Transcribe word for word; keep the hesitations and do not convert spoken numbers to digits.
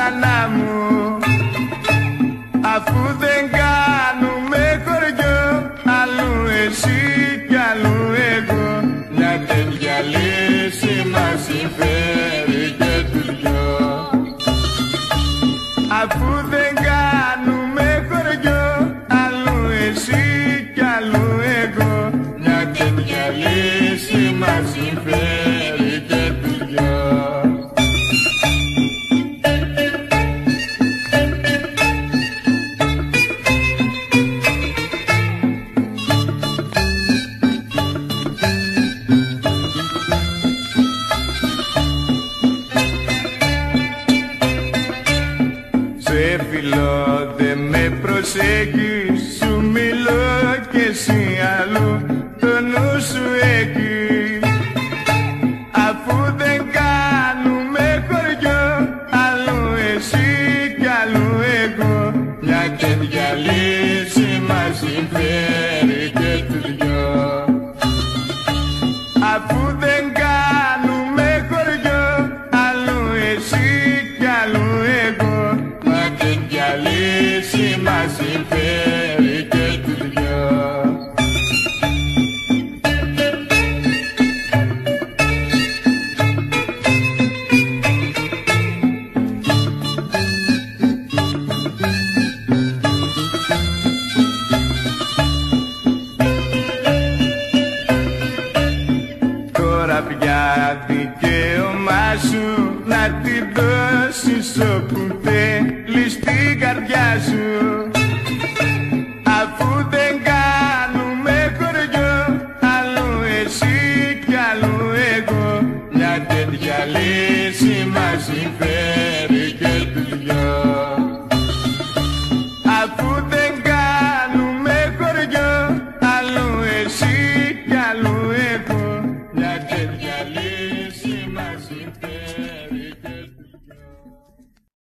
μάνα μου, αφού δεν κάνουμε χωριό, αλλού εσύ κι αλλού εγώ, μια τέτοια λύση μας συμφέρει και τους δυο. Αφού δεν κάνουμε χωριό, αλλού εσύ κι αλλού εγώ, μια τέτοια λύση μας συμφέρει και τους δυο. Σε φιλώ, δε με προσέχεις, σου μιλώ και εσύ αλλού το νου σου έχει. Αφού δεν κάνουμε χωριό, αλλού εσύ κι αλλού εγώ, μια τέτοια λύση μας συμφέρει και τους δυο. Αφού δεν κάνουμε χωριό, αλλού εσύ κι αλλού εγώ, τέτοια λύση μας συμφέρει και τους δυο. Τώρα πια δικαίωμά σου να την δώσεις όπου θέλεις στην καρδιά σου. Αφού δεν κάνουμε χωριό, αλλού εσύ κι αλλού εγώ, μια τέτοια λύση μας συμφέρει